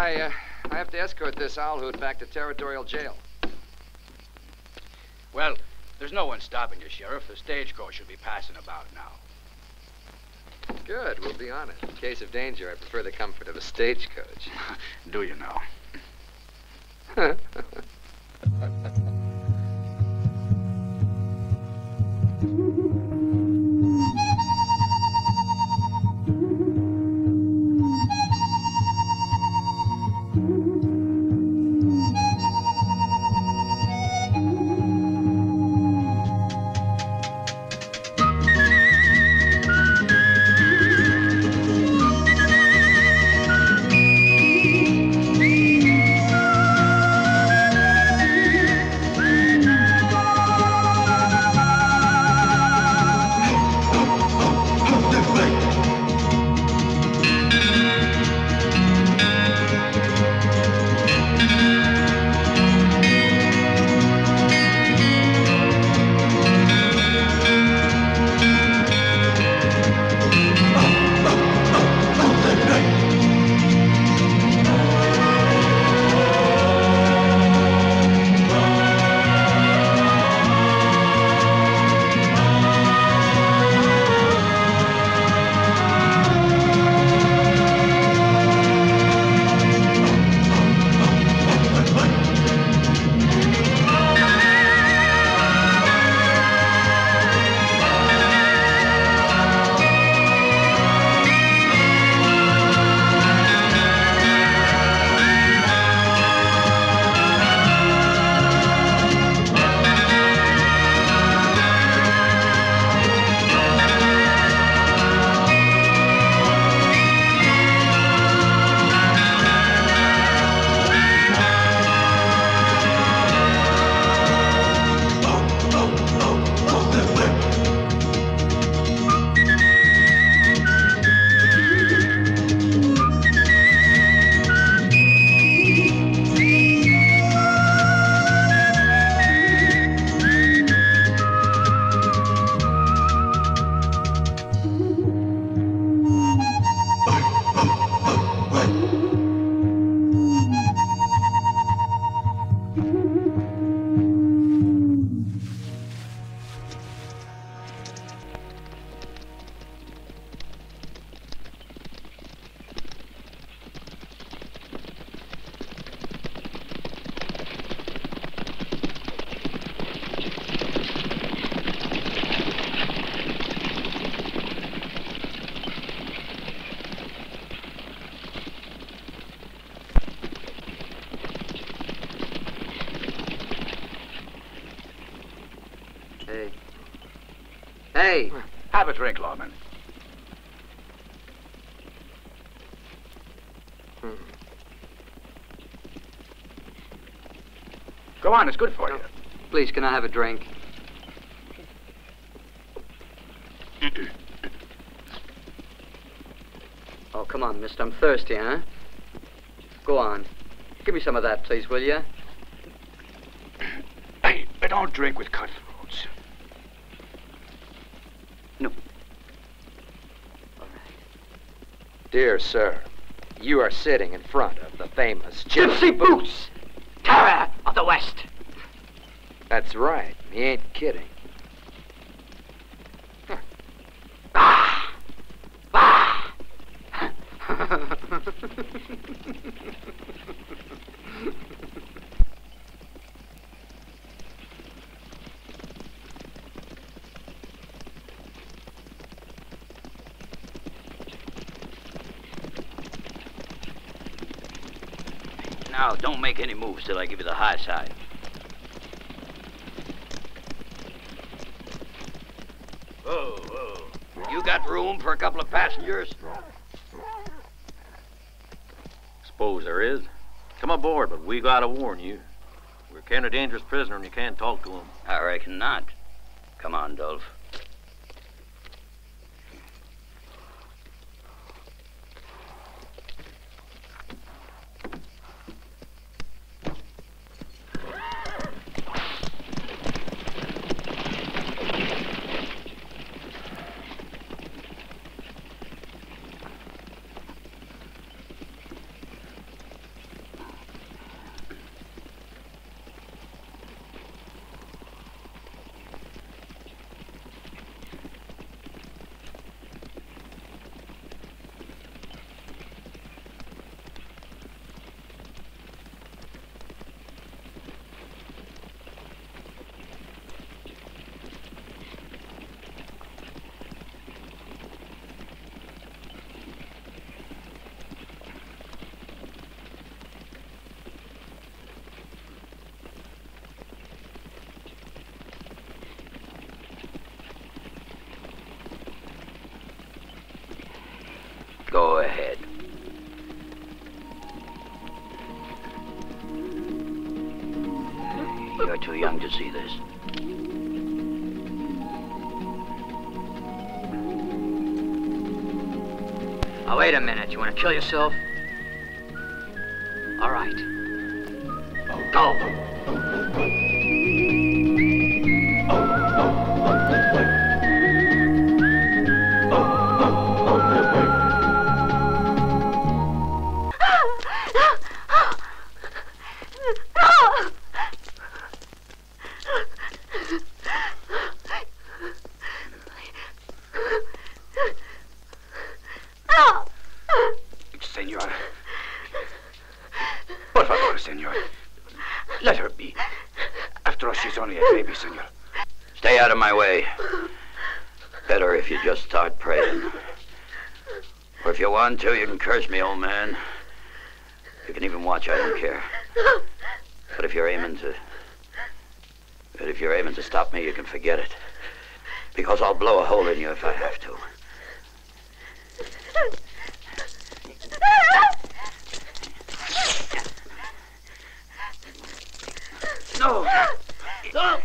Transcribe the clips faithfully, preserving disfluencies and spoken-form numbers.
I, uh, I have to escort this owl hoot back to territorial jail. Well, there's no one stopping you, Sheriff. The stagecoach should be passing about now. Good, we'll be on it. In case of danger, I prefer the comfort of a stagecoach. Do you know? Hey. Have a drink, Lawman. Hmm. Go on, it's good for you. Please, can I have a drink? Oh, come on, mister. I'm thirsty, huh? Go on. Give me some of that, please, will you? Hey, I don't drink with cutthroats. No. All right. Dear sir, you are sitting in front of the famous Gypsy Boots, terror of the West. That's right. He ain't kidding. Huh. Ah! Ah! Now, don't make any moves till I give you the high side. Whoa, whoa. You got room for a couple of passengers? Suppose there is. Come aboard, but we gotta warn you. We're kind of dangerous prisoner and you can't talk to him. I reckon not. Come on, Dolph. ahead. You're too young to see this. Oh, wait a minute. You want to kill yourself? All right. Go! Senor. Por favor, senor. Let her be. After all, she's only a baby, senor. Stay out of my way. Better if you just start praying. Or if you want to, you can curse me, old man. You can even watch, I don't care. But if you're aiming to... But if you're aiming to stop me, you can forget it. Because I'll blow a hole in you if I have to. No! No!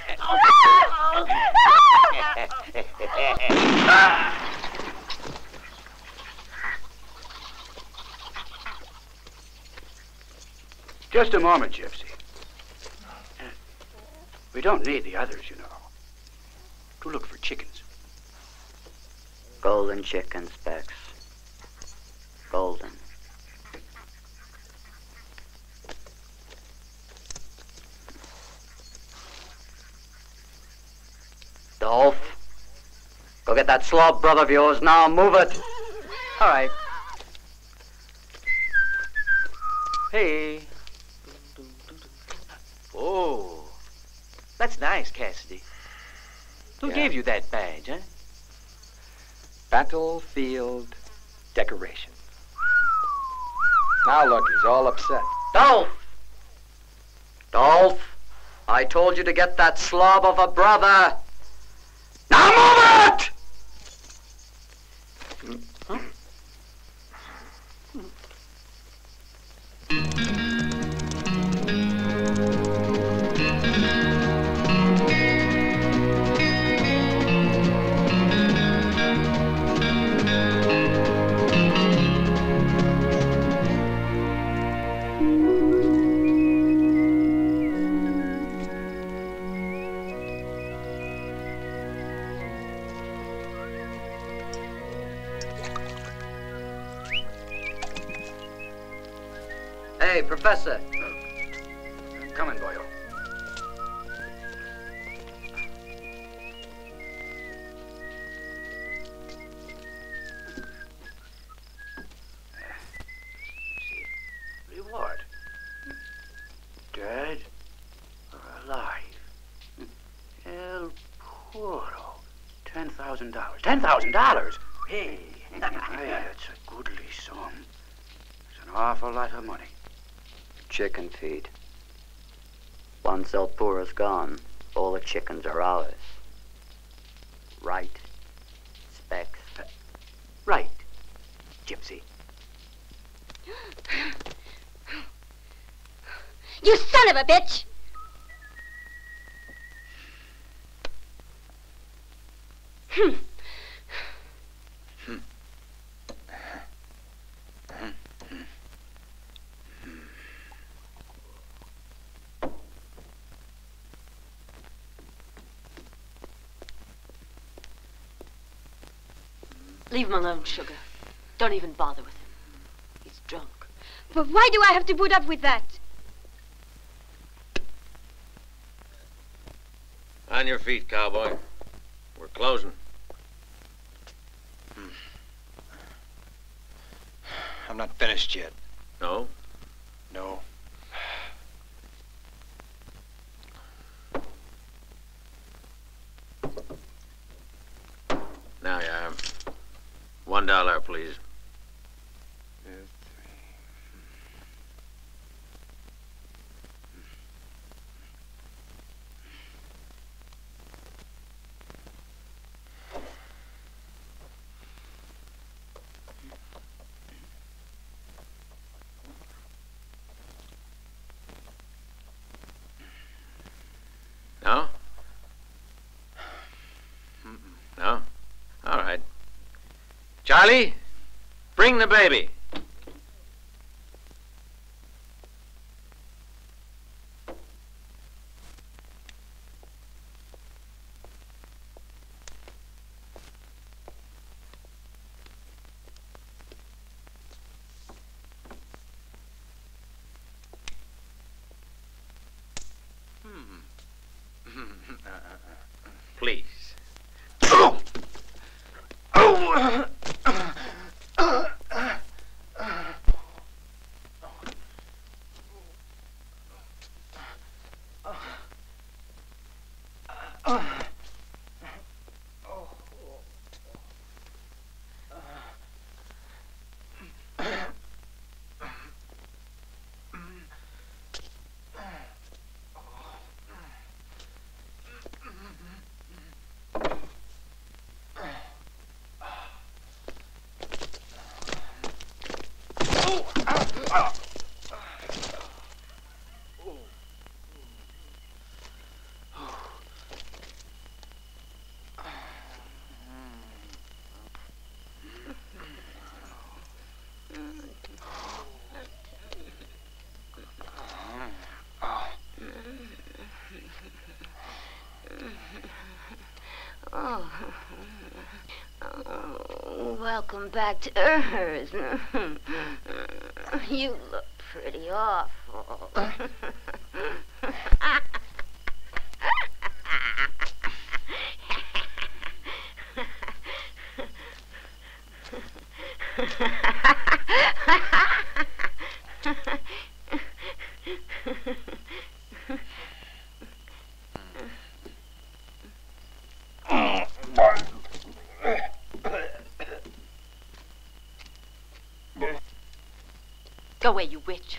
Just a moment, Gypsy. We don't need the others, you know. To look for chickens. Golden chicken, Specs. Golden. Dolph, go get that slob brother of yours now. Move it. All right. Hey. Oh, that's nice, Cassidy. Who Yeah. gave you that badge, huh? Battlefield decoration. Now look, he's all upset. Dolph! Dolph, I told you to get that slob of a brother. Now move it! Huh? Hey, Professor. Come in, boyo. See, reward. Dead or alive? El Puro. Ten thousand dollars. Ten thousand dollars? Hey. Hey, that's a goodly sum. It's an awful lot of money. Chicken feed. Once El Puro's gone, all the chickens are ours. Right, Specs? Uh, right, Gypsy. You son of a bitch! Hmm. Leave him alone, Sugar. Don't even bother with him. He's drunk. But why do I have to put up with that? On your feet, cowboy. We're closing. I'm not finished yet. No? No. Now you are. One dollar, please. Charlie, bring the baby. Please. Oh. Oh, welcome back to Earth. You look pretty awful. Go away, you witch.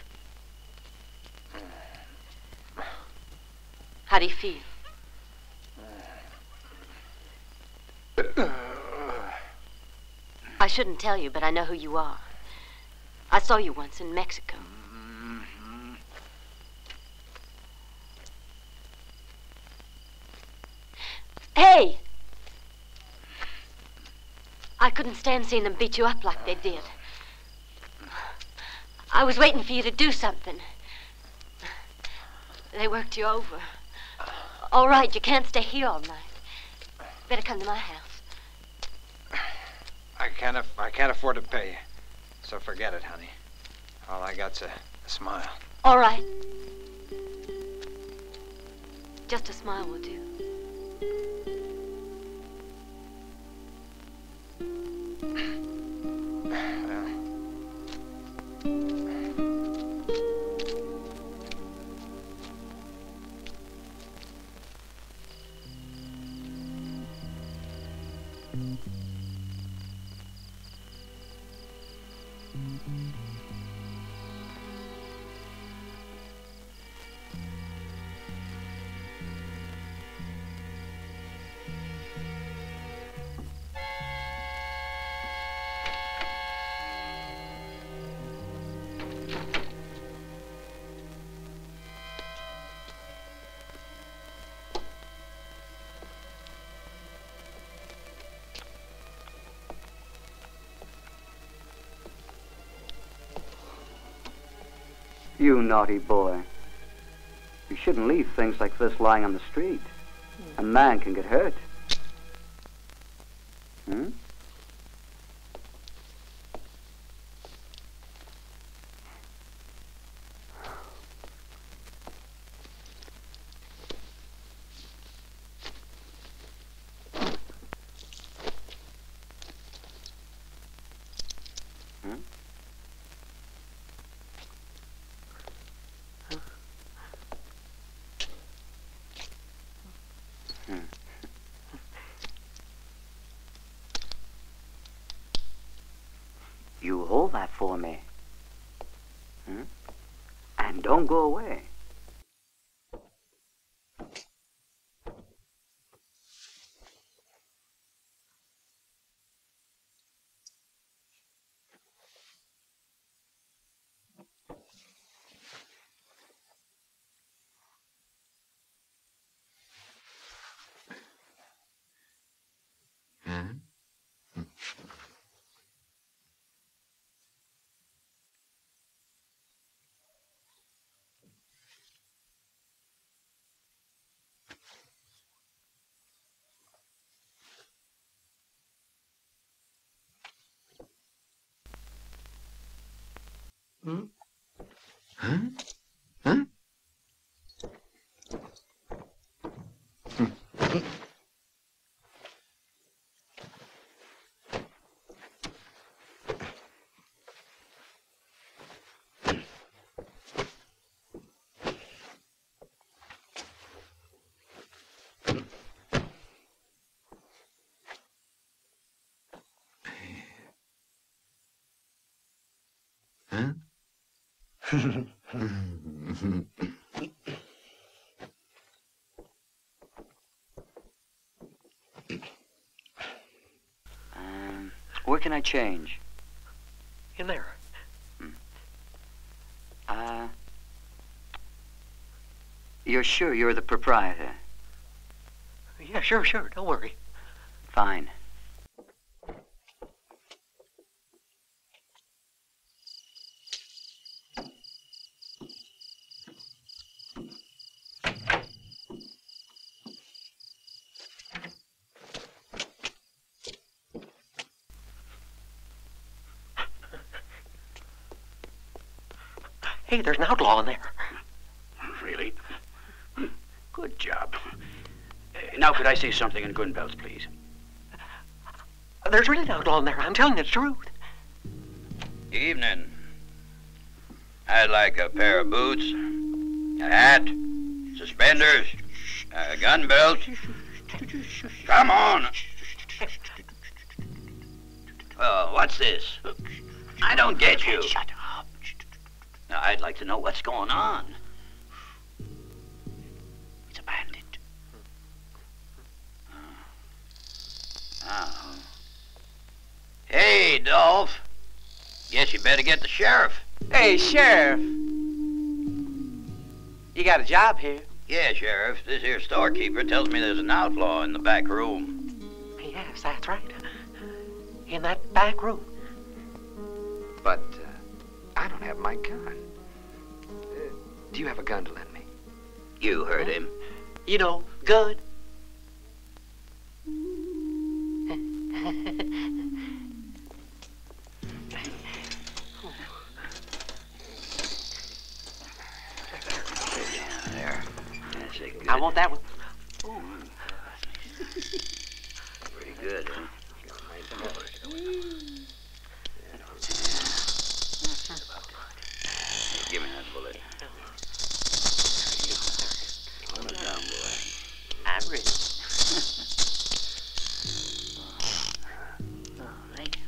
How do you feel? I shouldn't tell you, but I know who you are. I saw you once in Mexico. Hey! I couldn't stand seeing them beat you up like they did. I was waiting for you to do something. They worked you over. All right, you can't stay here all night. Better come to my house. I can't, af- I can't afford to pay you. So forget it, honey. All I got's a, a smile. All right. Just a smile will do. You naughty boy. You shouldn't leave things like this lying on the street. A man can get hurt. Hmm? You hold that for me. Hmm? And don't go away. um, where can I change? In there. Hmm. Uh, you're sure you're the proprietor? Yeah, sure, sure. Don't worry. Fine. Hey, there's an outlaw in there. Really? Good job. Uh, now, could I say something in gun belts, please? There's really an outlaw in there. I'm telling you the truth. Evening. I'd like a pair of boots, a hat, suspenders, a gun belt. Come on. Oh, what's this? I don't get you. Shut up. Now, I'd like to know what's going on. It's a bandit. Oh. Hey, Dolph. Guess you better get the sheriff. Hey, Sheriff. You got a job here? Yeah, Sheriff. This here storekeeper tells me there's an outlaw in the back room. Yes, that's right. In that back room. But uh, I don't have my gun. Uh, do you have a gun to lend me? You heard him. You know, good. There. That's it. Good. I want that one. Pretty good, huh? Give me that bullet. Hold it down, boy. I'm ready. All right.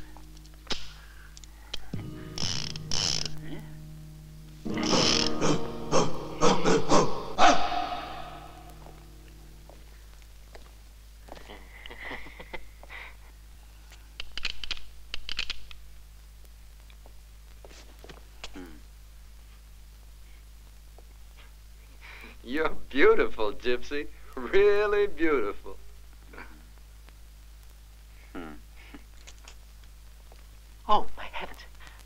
You're beautiful, Gypsy. Really beautiful. Hmm. Oh, my heavens.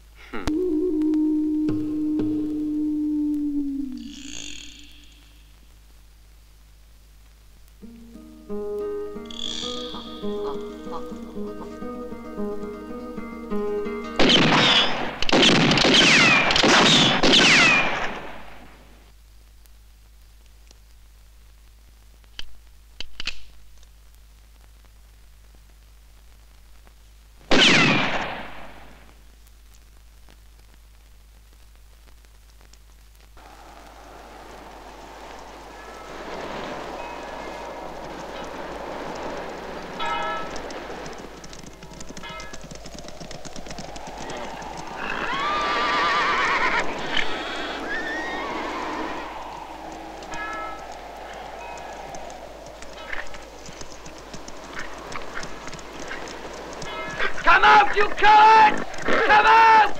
Come out, you cowards! Come out!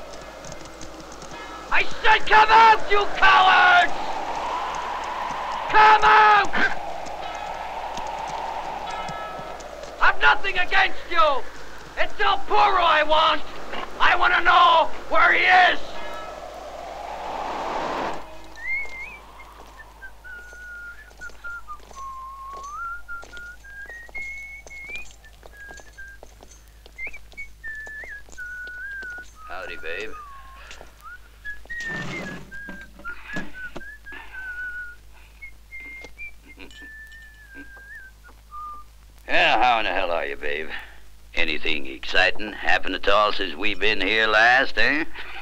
I said come out, you cowards! Come out! I've nothing against you. It's El Puro I want. I want to know where he is. Howdy, babe. Yeah, how in the hell are you, babe? Anything exciting happened at all since we been here last, eh?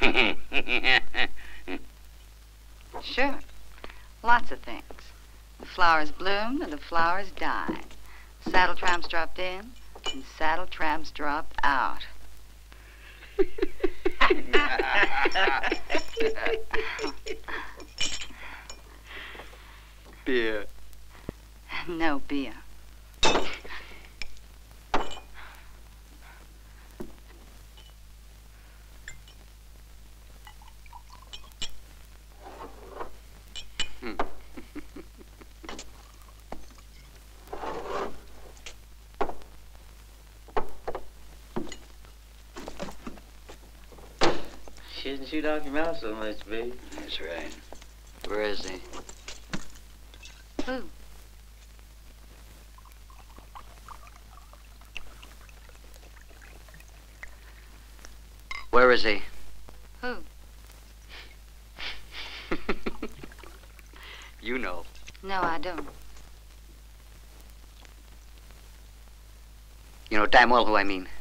Sure. Lots of things. The flowers bloomed and the flowers died. Saddle tramps dropped in and saddle tramps dropped out. Beer. No beer. Shouldn't shoot off your mouth so much, baby. That's right. Where is he? Who? Where is he? Who? You know. No, I don't. You know damn well who I mean.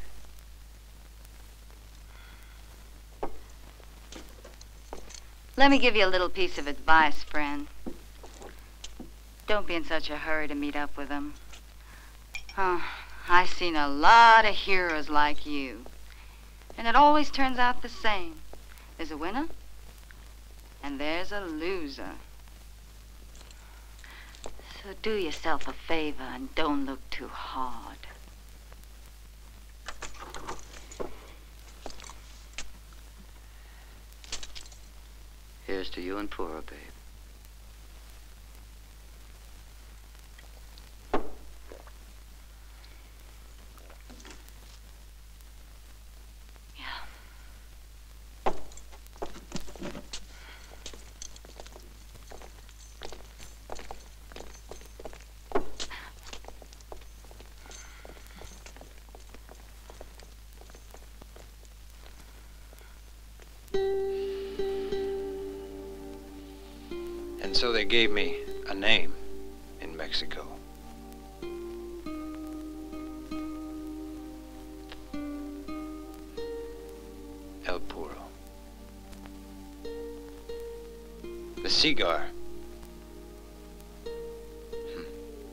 Let me give you a little piece of advice, friend. Don't be in such a hurry to meet up with them. Oh, I've seen a lot of heroes like you. And it always turns out the same. There's a winner, and there's a loser. So do yourself a favor and don't look too hard. Here's to you and Puro, babe. And so they gave me a name in Mexico. El Puro. The cigar. Hmm.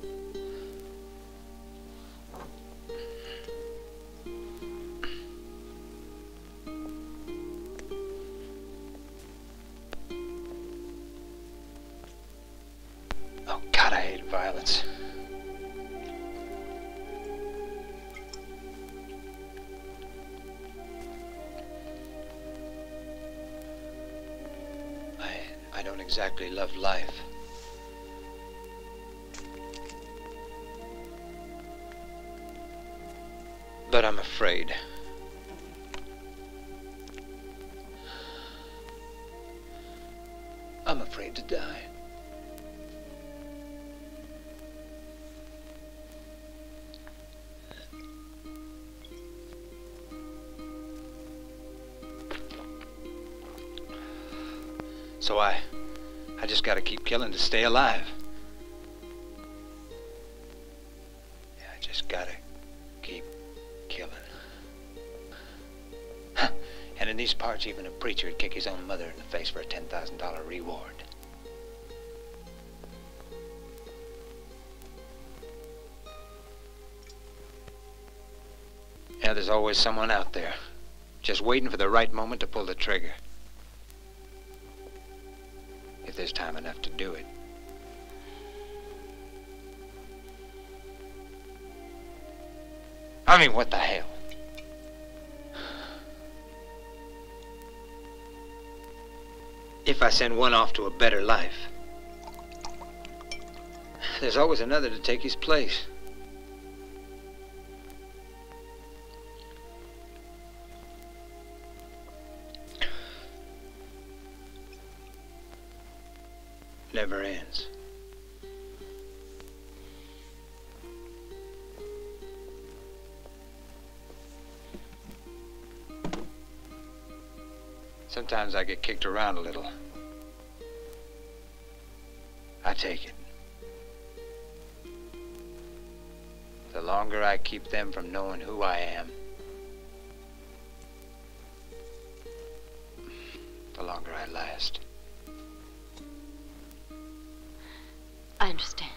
Oh, God, I hate violence. I don't exactly love life. But I'm afraid. I'm afraid to die. So I, I just gotta keep killing to stay alive. Yeah, I just gotta keep killing. And in these parts, even a preacher would kick his own mother in the face for a ten thousand dollar reward. Yeah, there's always someone out there, just waiting for the right moment to pull the trigger. If there's time enough to do it. I mean, what the hell? If I send one off to a better life, there's always another to take his place. Never ends. Sometimes I get kicked around a little. I take it. The longer I keep them from knowing who I am, the longer I last. I understand.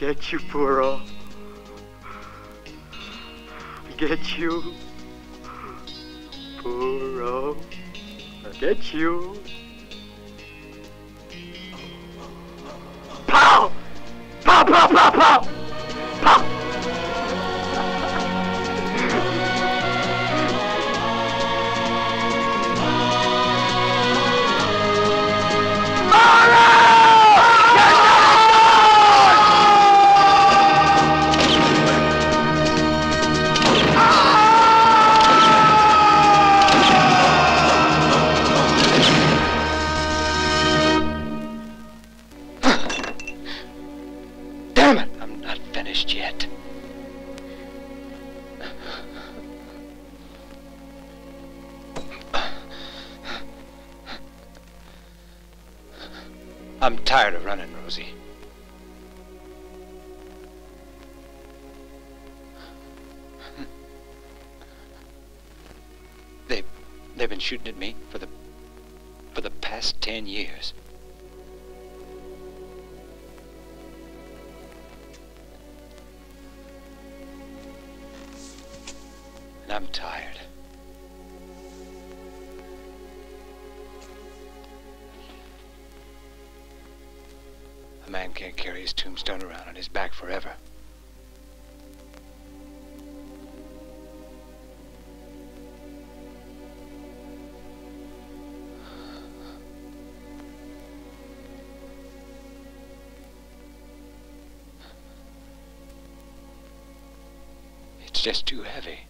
get you, Puro. I get you. Puro. I get you. Pow! Pow, pow, pow, pow! Pow! I'm tired of running, Rosie. They've, they've been shooting at me for the, for the past ten years. And I'm tired. A man can't carry his tombstone around on his back forever. It's just too heavy.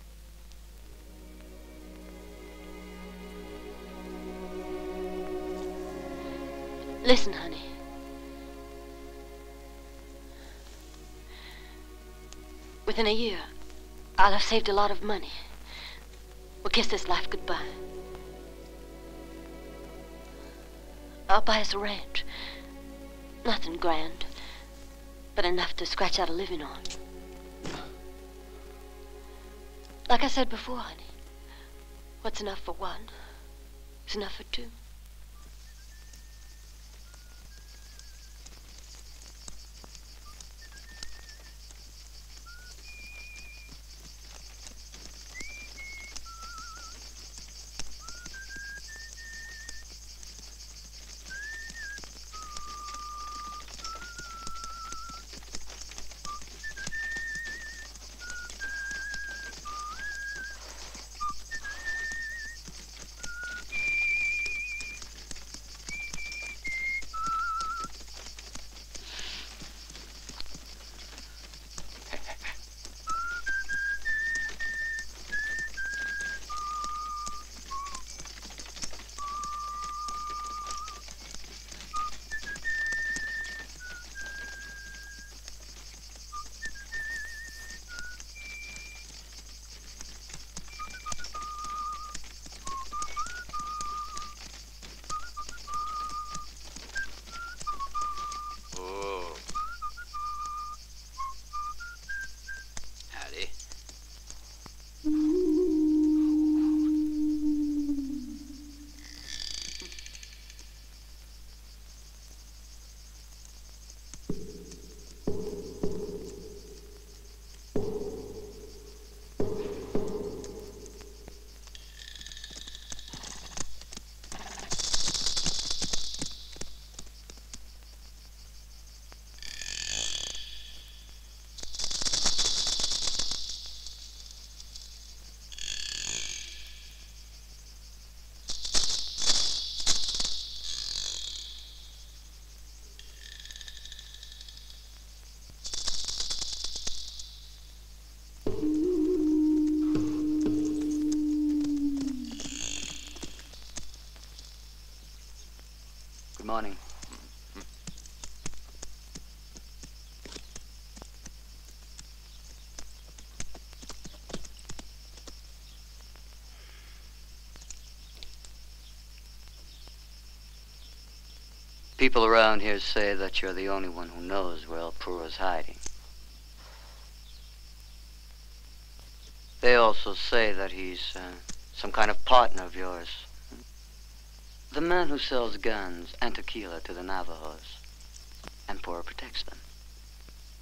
Listen, honey. Within a year, I'll have saved a lot of money. We'll kiss this life goodbye. I'll buy us a ranch. Nothing grand, but enough to scratch out a living on. Like I said before, honey, what's enough for one is enough for two. Morning. People around here say that you're the only one who knows where El Puro's hiding. They also say that he's uh, some kind of partner of yours. The man who sells guns and tequila to the Navajos, and Puro protects them.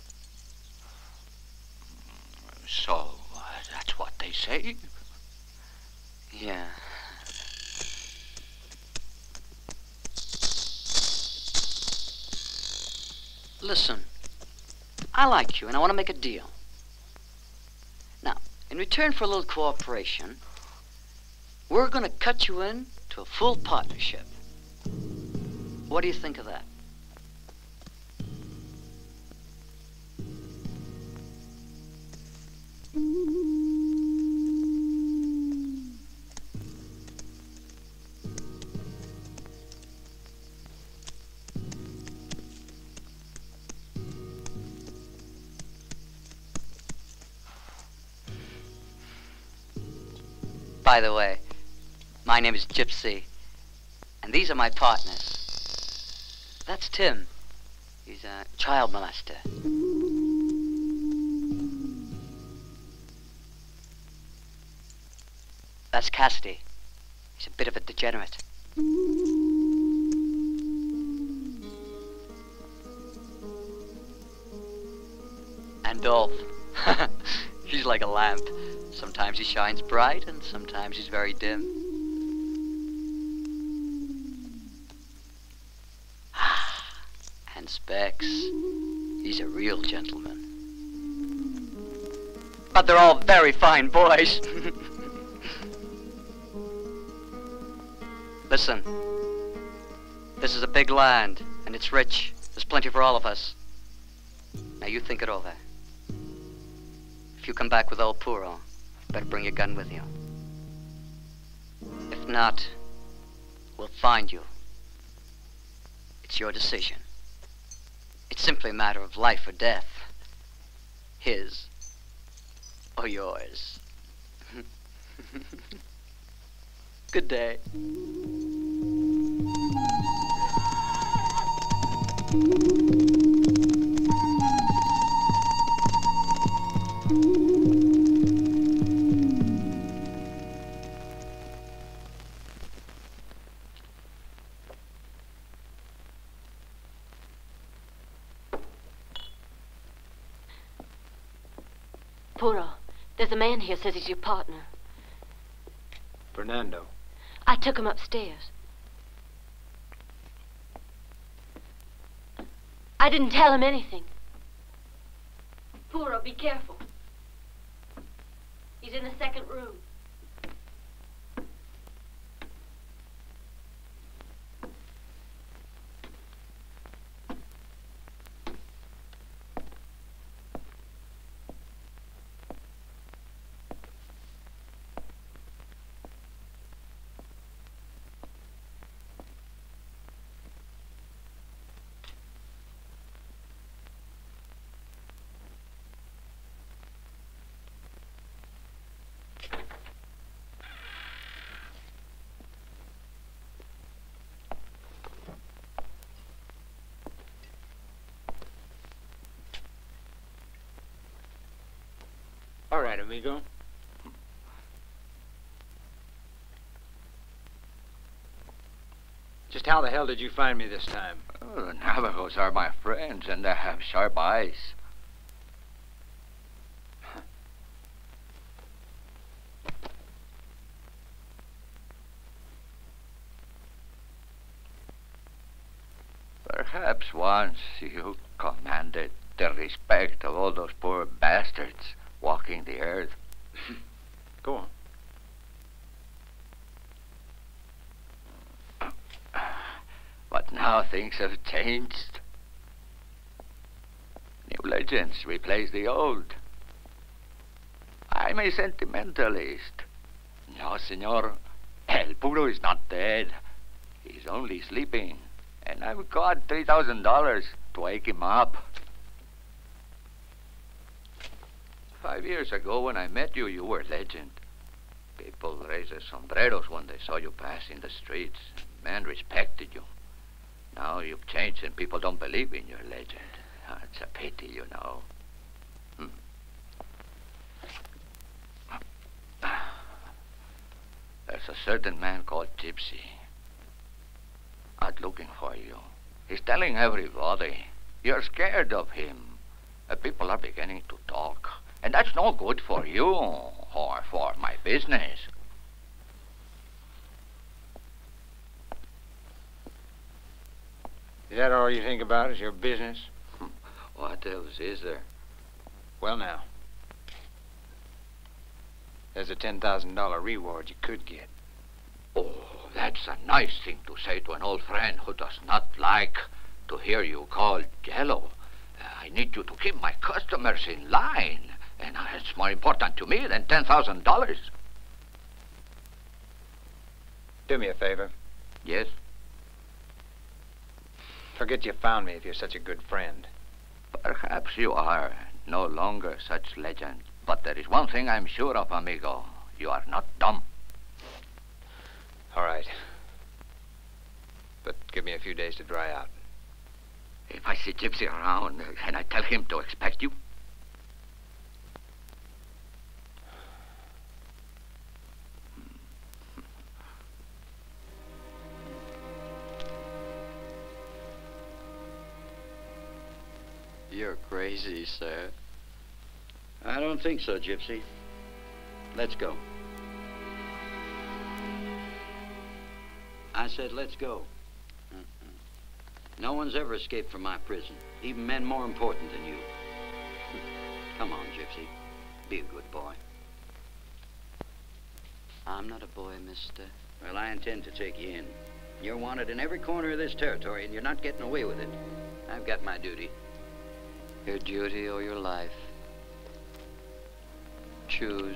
So, uh, that's what they say? Yeah. Listen, I like you, and I want to make a deal. Now, in return for a little cooperation, we're going to cut you in to a full partnership. What do you think of that? By the way, my name is Gypsy, and these are my partners. That's Tim. He's a child molester. That's Hasty. He's a bit of a degenerate. And Dolph. He's like a lamp. Sometimes he shines bright, and sometimes he's very dim. And Specs. He's a real gentleman. But they're all very fine boys. Listen. This is a big land, and it's rich. There's plenty for all of us. Now you think it over. If you come back with old Puro, better bring your gun with you. If not, we'll find you. It's your decision. It's simply a matter of life or death. His or yours. Good day. Puro, there's a man here says he's your partner. Fernando. I took him upstairs. I didn't tell him anything. Puro, be careful. He's in the second room. All right, amigo. Just how the hell did you find me this time? Oh, the Navajos are my friends, and they have sharp eyes. Perhaps once you commanded the respect of all those poor bastards walking the earth. Go on. But now things have changed. New legends replace the old. I'm a sentimentalist. No, senor. El Puro is not dead. He's only sleeping. And I've got three thousand dollars to wake him up. Five years ago, when I met you, you were a legend. People raised their sombreros when they saw you pass in the streets. Men respected you. Now you've changed and people don't believe in your legend. Oh, it's a pity, you know. Hmm. There's a certain man called Gypsy. Out looking for you. He's telling everybody you're scared of him. Uh, people are beginning to talk. And that's no good for you or for my business. Is that all you think about is your business? What else is there? Well, now. There's a ten thousand dollar reward you could get. Oh, that's a nice thing to say to an old friend who does not like to hear you called Jello. Uh, I need you to keep my customers in line, and uh, it's more important to me than ten thousand dollars. Do me a favor. Yes? Forget you found me if you're such a good friend. Perhaps you are no longer such legend. But there is one thing I'm sure of, amigo. You are not dumb. All right. But give me a few days to dry out. If I see Gypsy around, can I tell him to expect you? You're crazy, sir. I don't think so, Gypsy. Let's go. I said, let's go. Mm-mm. No one's ever escaped from my prison, even men more important than you. Come on, Gypsy. Be a good boy. I'm not a boy, mister. Well, I intend to take you in. You're wanted in every corner of this territory, and you're not getting away with it. I've got my duty. Your duty or your life. Choose.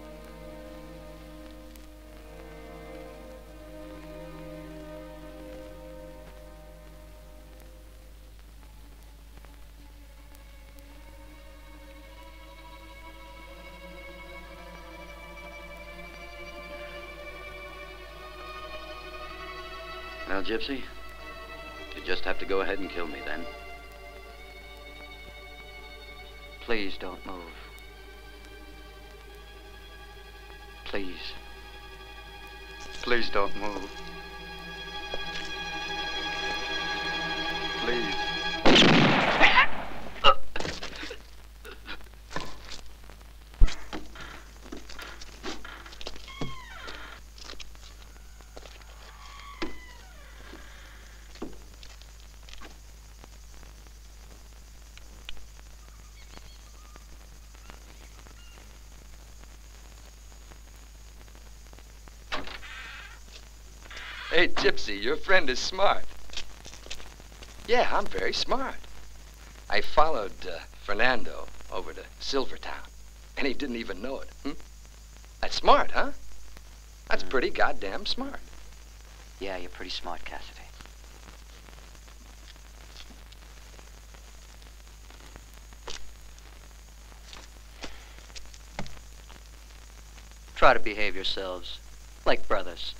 Well, Gypsy, you just have to go ahead and kill me then. Please don't move. Please. Please don't move. Please. Hey, Gypsy, your friend is smart. Yeah, I'm very smart. I followed uh, Fernando over to Silvertown, and he didn't even know it. Hmm? That's smart, huh? That's Mm. pretty goddamn smart. Yeah, you're pretty smart, Cassidy. Try to behave yourselves like brothers.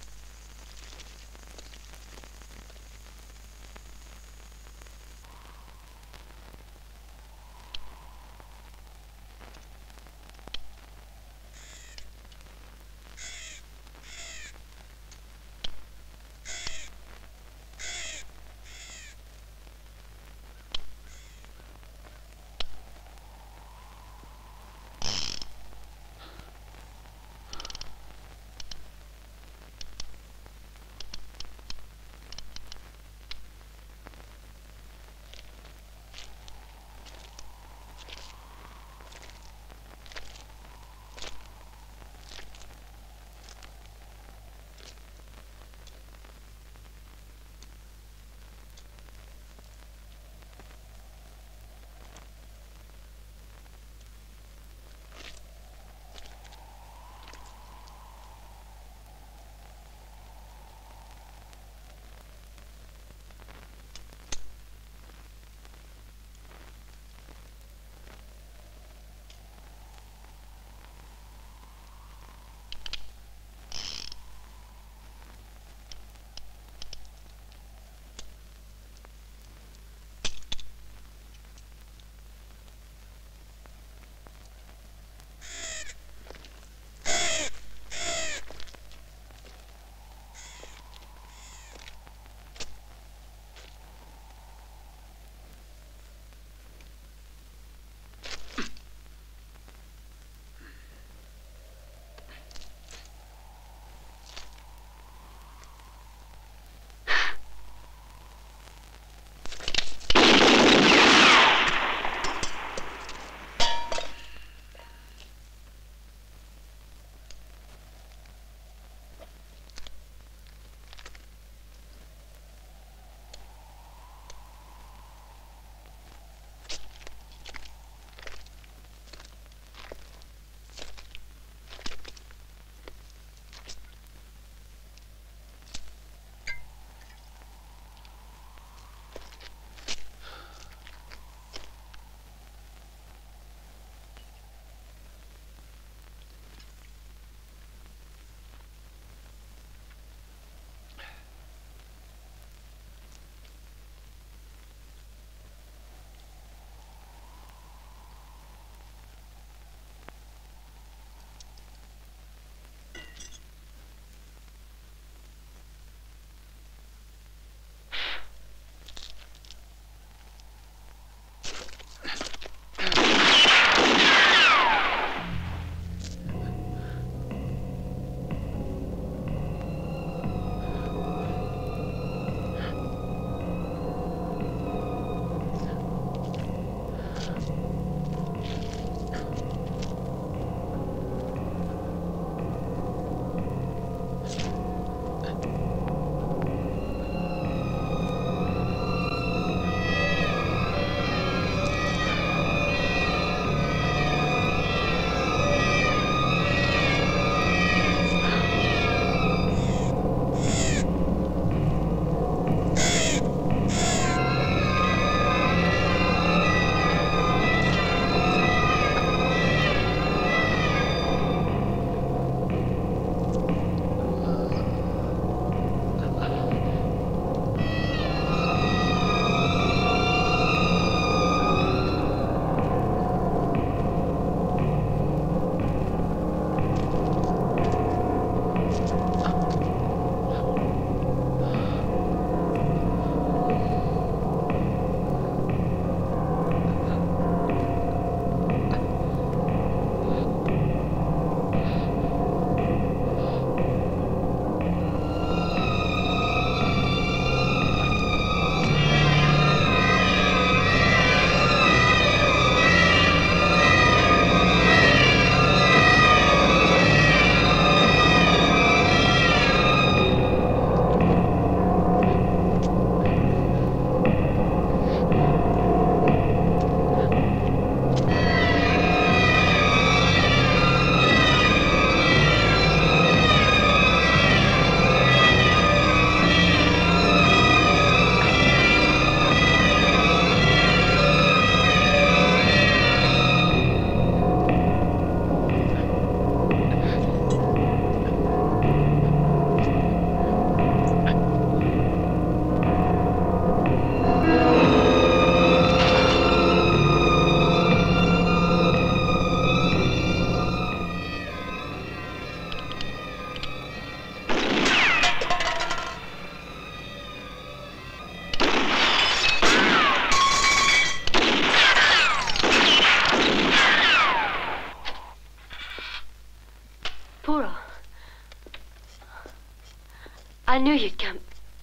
I knew you'd come.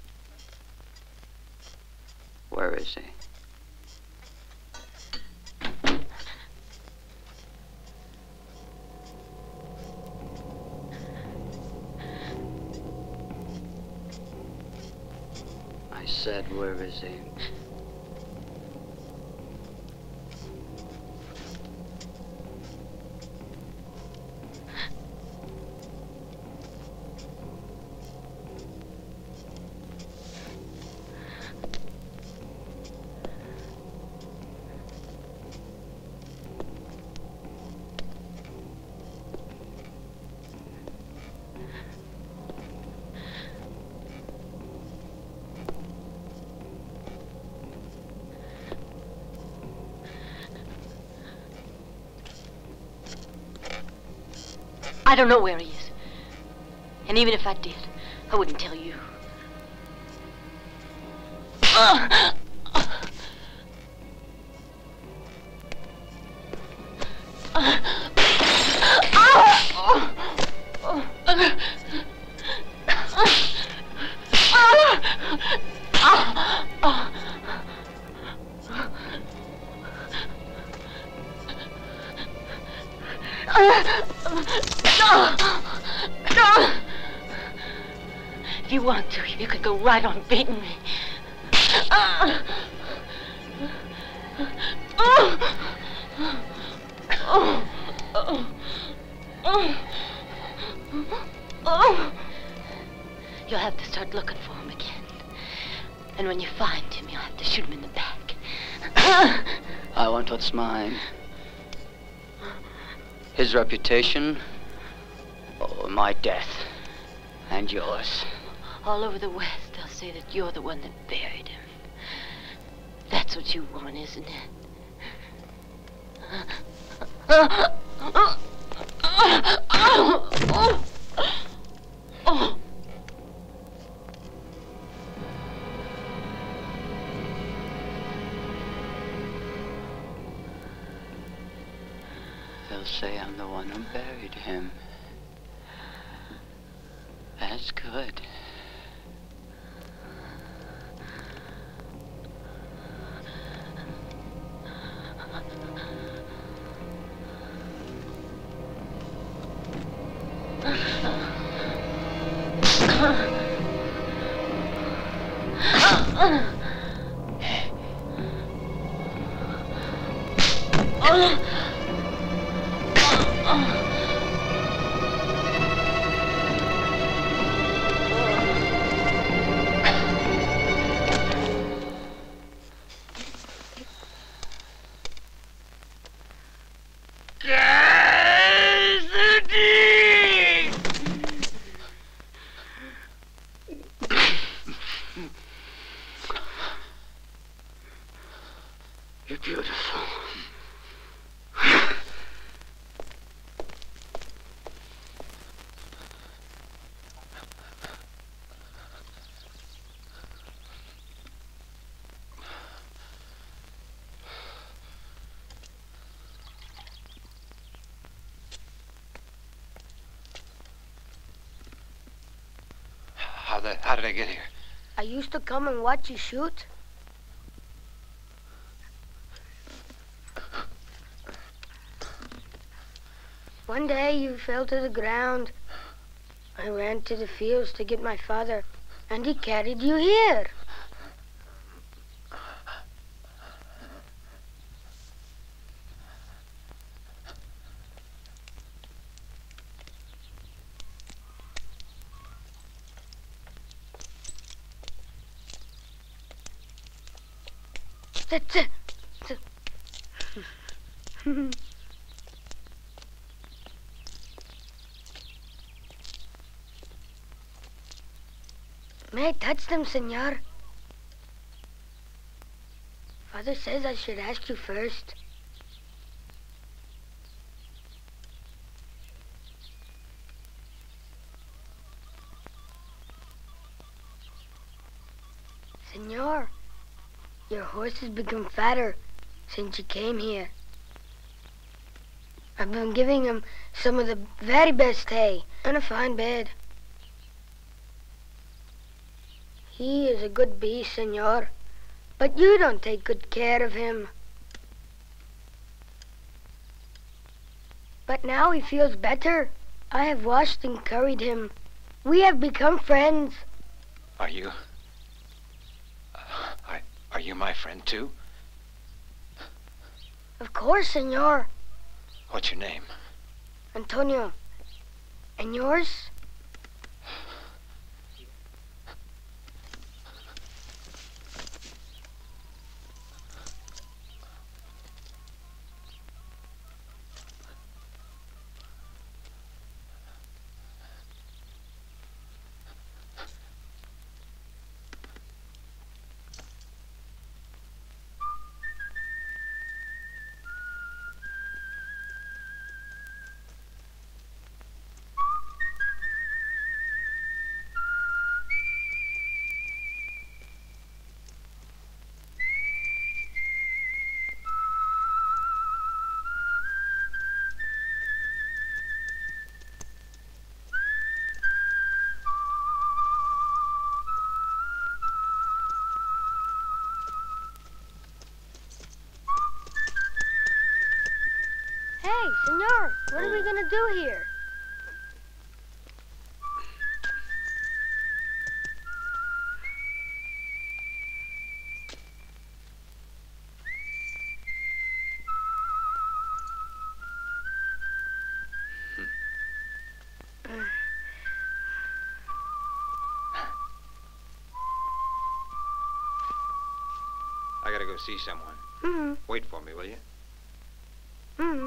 Where is he? I said, where is he? I don't know where he is. And even if I did, I wouldn't tell you. If you want to, you could go right on beating me. You'll have to start looking for him again. And when you find him, you'll have to shoot him in the back. I want what's mine. His reputation, or my death, and yours. All over the West, they'll say that you're the one that buried him. That's what you want, isn't it? They'll say I'm the one who buried him. That's good. You're beautiful. How, the, how did I get here? I used to come and watch you shoot. One day you fell to the ground. I ran to the fields to get my father, and he carried you here. That's it. May I touch them, senor? Father says I should ask you first. Senor, your horse has become fatter since you came here. I've been giving him some of the very best hay and a fine bed. He is a good beast, senor. But you don't take good care of him. But now he feels better. I have washed and curried him. We have become friends. Are you... Uh, I, are you my friend, too? Of course, senor. What's your name? Antonio. And yours? Hey, senor, what are we gonna do here? I gotta go see someone. Mm-hmm. Wait for me, will you? Mm-hmm.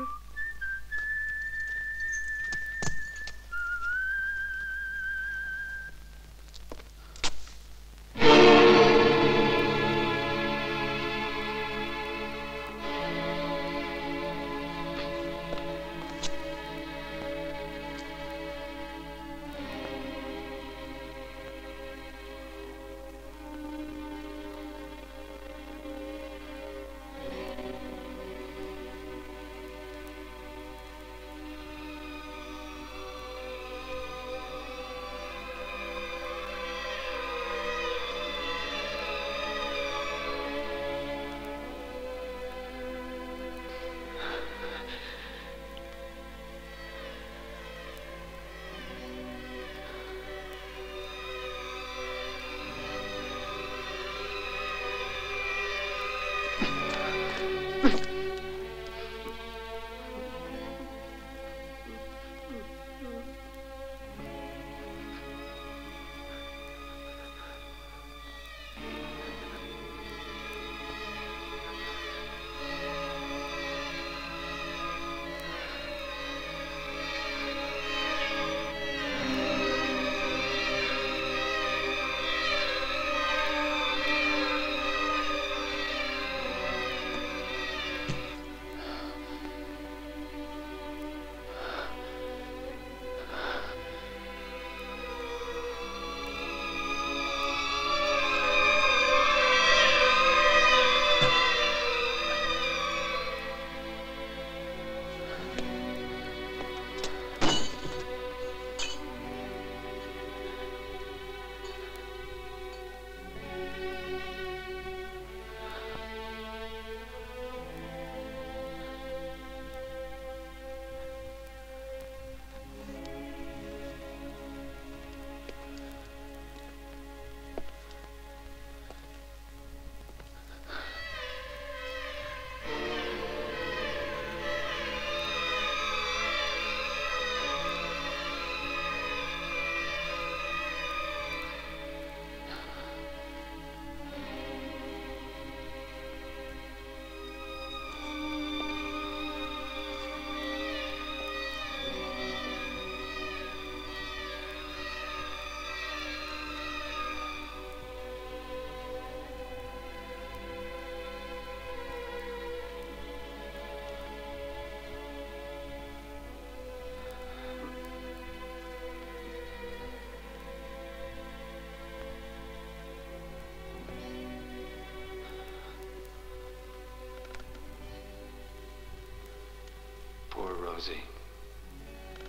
Rosie.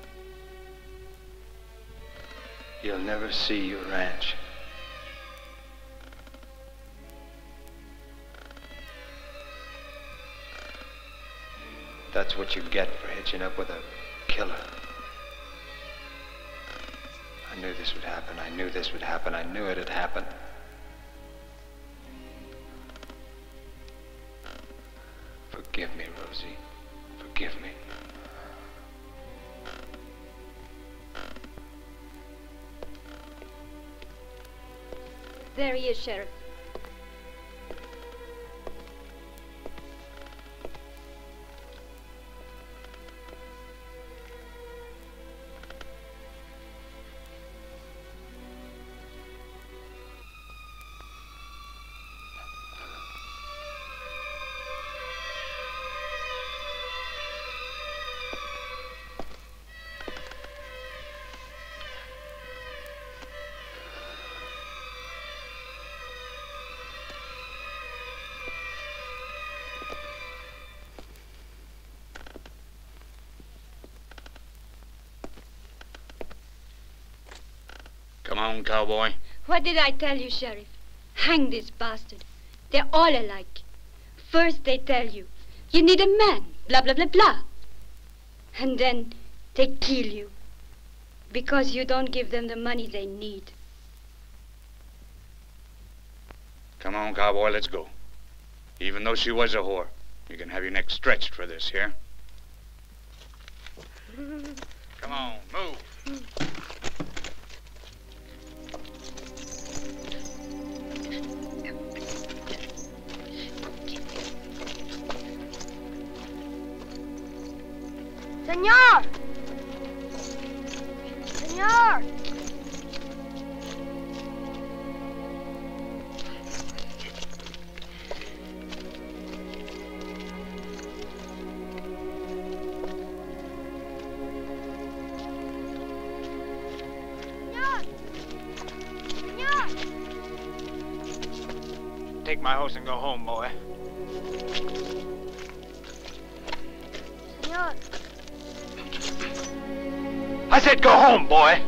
You'll never see your ranch. that's what you get for hitching up with a killer. I knew this would happen. I knew this would happen. I knew it'd happen. Forgive me, Rosie. Forgive me. There he is, Sheriff. Come on, Cowboy. What did I tell you, Sheriff? Hang this bastard. They're all alike. First they tell you, you need a man, blah, blah, blah, blah. And then they kill you because you don't give them the money they need. Come on, Cowboy, let's go. Even though she was a whore, you can have your neck stretched for this, here? Come on, move. Senor! Senor! Take my horse and go home, boy. Senor! I said go home, boy!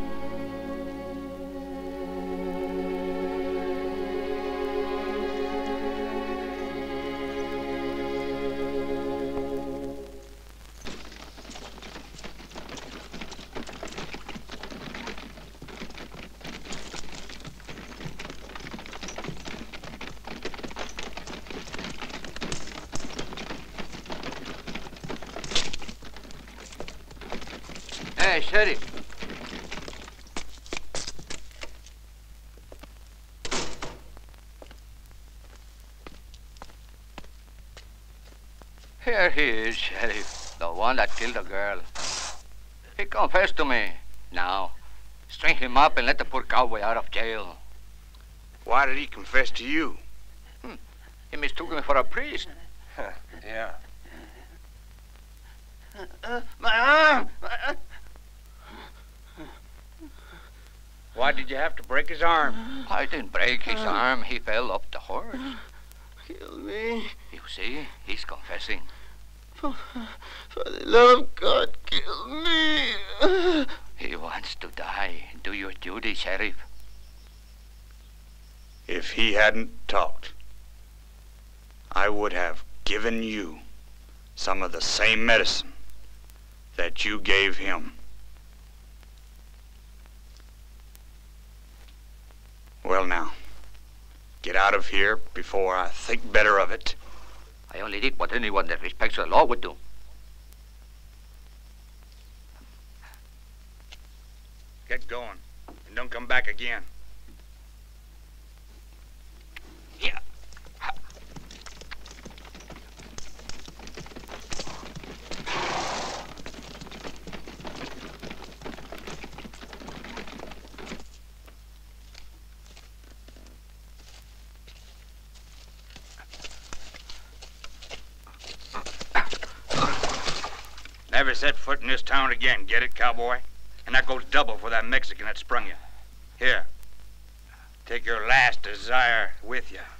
Hey, Sheriff. Here he is, Sheriff. The one that killed the girl. He confessed to me. Now, string him up and let the poor cowboy out of jail. Why did he confess to you? Hmm. He mistook me for a priest. Yeah. Uh, uh, my arm! My, uh... Why did you have to break his arm? I didn't break his arm. He fell off the horse. Kill me. You see, he's confessing. For, for the love of God, kill me. He wants to die. Do your duty, Sheriff. If he hadn't talked, I would have given you some of the same medicine that you gave him. Well, now, get out of here before I think better of it. I only did what anyone that respects the law would do. Get going, and don't come back again. Yeah. Never set foot in this town again, get it, cowboy? And that goes double for that Mexican that sprung you. Here, take your last desire with you.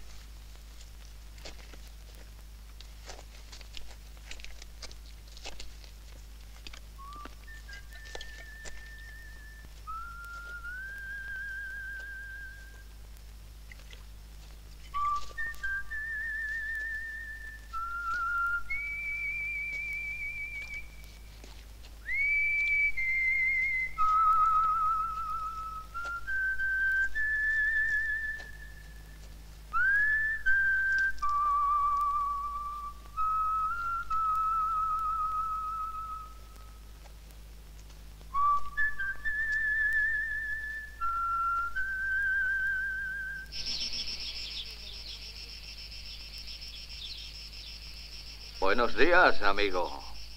Buenos dias, amigo.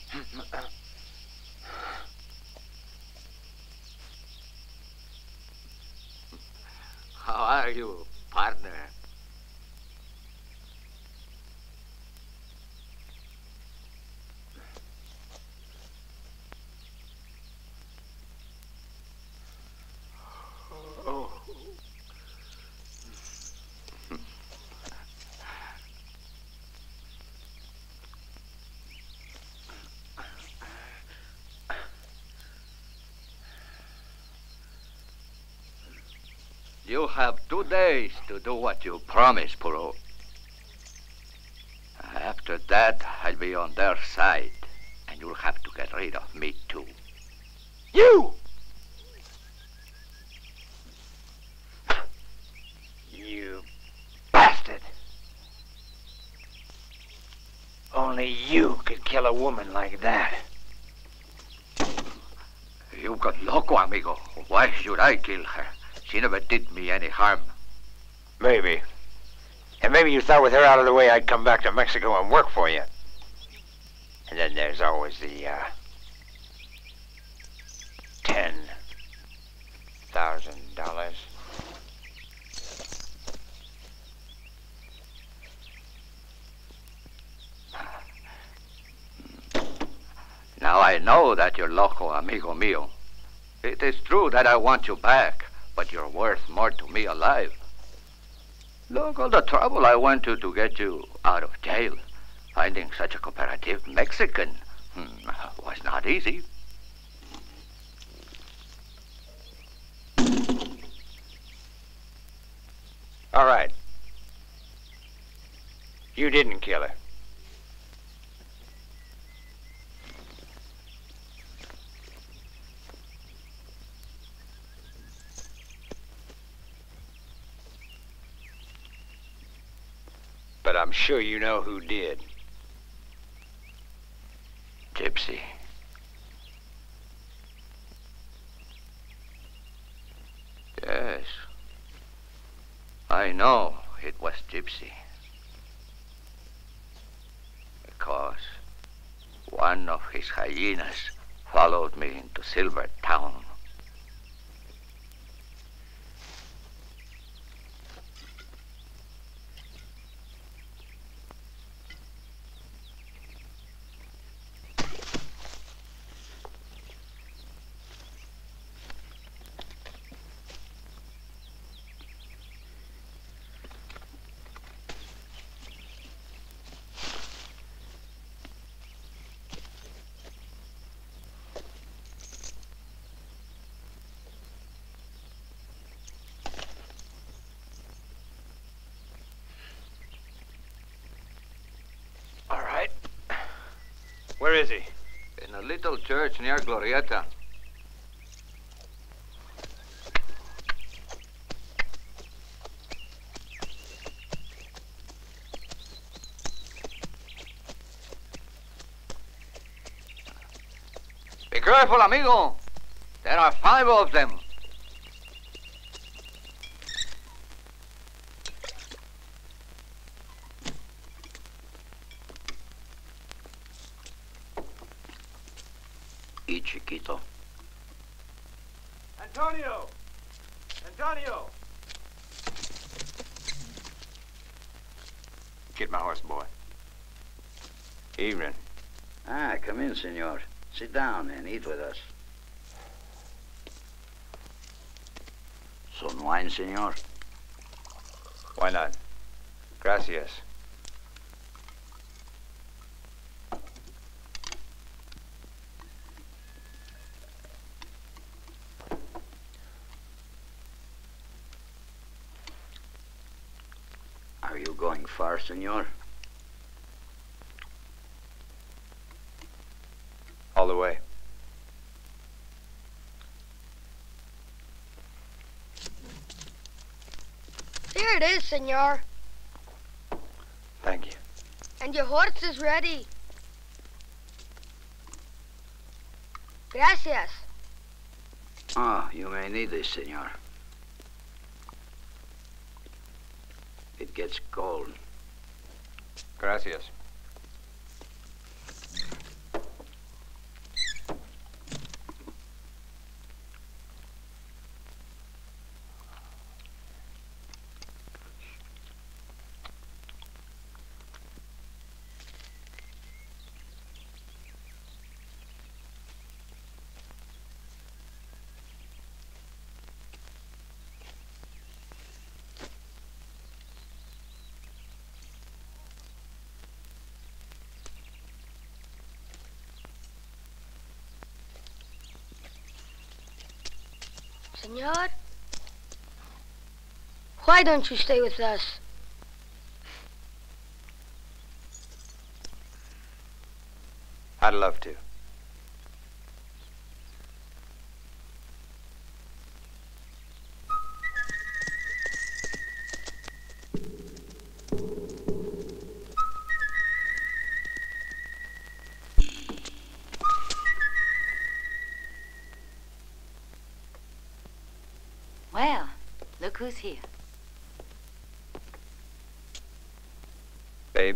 How are you, partner? Oh. You have two days to do what you promised, Puro. After that, I'll be on their side, and you'll have to get rid of me, too. You! You bastard! Only you could kill a woman like that. You got loco, amigo. Why should I kill her? She never did me any harm. Maybe. And maybe you thought with her out of the way I'd come back to Mexico and work for you. And then there's always the, uh... ten thousand dollars. Now I know that you're loco, amigo mío. It is true that I want you back, but you're worth more to me alive. Look all the trouble I went to to get you out of jail. Finding such a cooperative Mexican hmm, was not easy. All right. You didn't kill her. But I'm sure you know who did. Gypsy. Yes. I know it was Gypsy. Because one of his hyenas followed me into Silver Town. Where is he? In a little church near Glorieta. Be careful, amigo. There are five of them. Y chiquito. Antonio! Antonio! Get my horse, boy. Evening. Ah, come in, senor. Sit down and eat with us. Some wine, senor? Why not? Gracias. Are you going far, senor? All the way. Here it is, senor. Thank you. And your horse is ready. Gracias. Ah, you may need this, senor. It gets cold. Gracias. Senor, why don't you stay with us? I'd love to. Well, look who's here. Babe?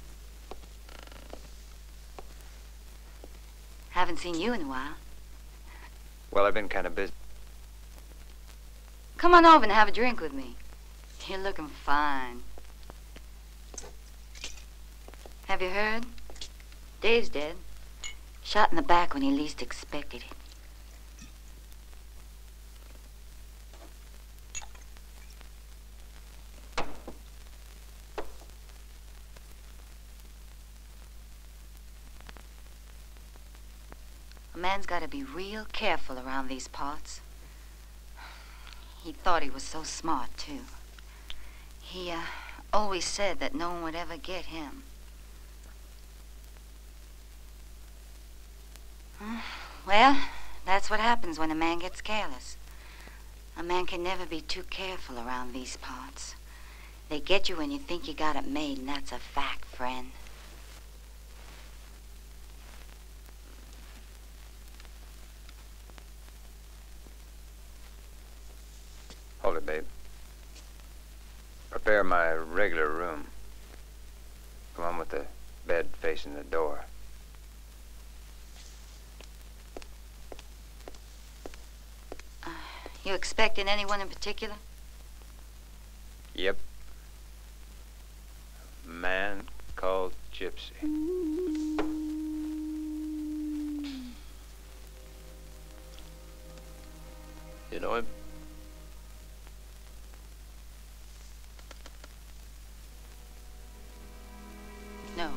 Haven't seen you in a while. Well, I've been kind of busy. Come on over and have a drink with me. You're looking fine. Have you heard? Dave's dead. Shot in the back when he least expected it. A man's got to be real careful around these parts. He thought he was so smart, too. He, uh, always said that no one would ever get him. Well, that's what happens when a man gets careless. A man can never be too careful around these parts. They get you when you think you got it made, and that's a fact, friend. Hold it, babe. Prepare my regular room. Come on with the bed facing the door. Uh, you expecting anyone in particular? Yep. A man called Gypsy. You know him? No.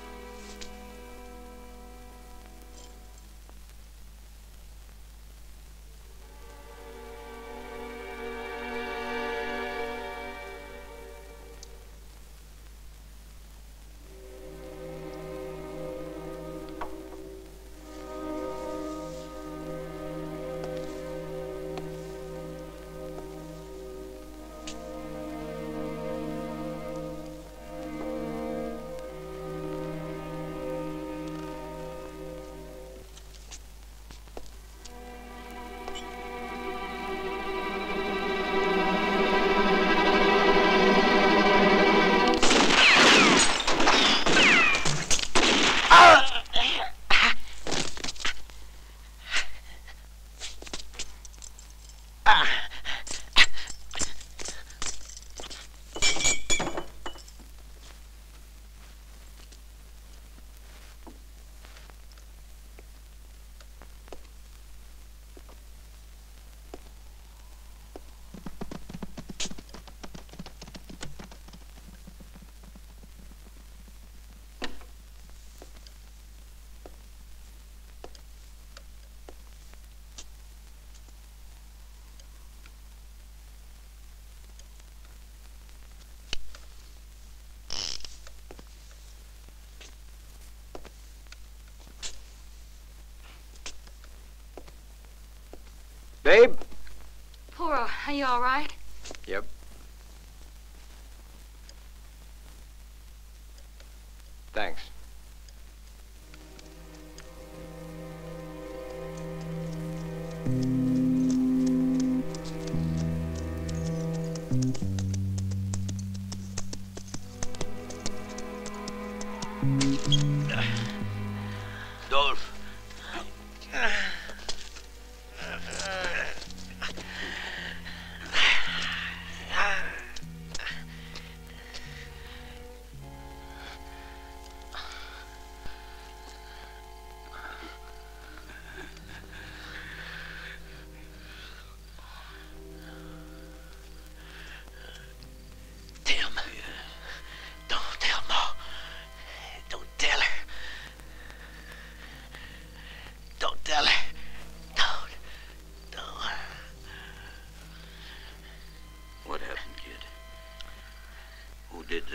Babe? Puro, are you all right? Yep. Thanks. Dolph.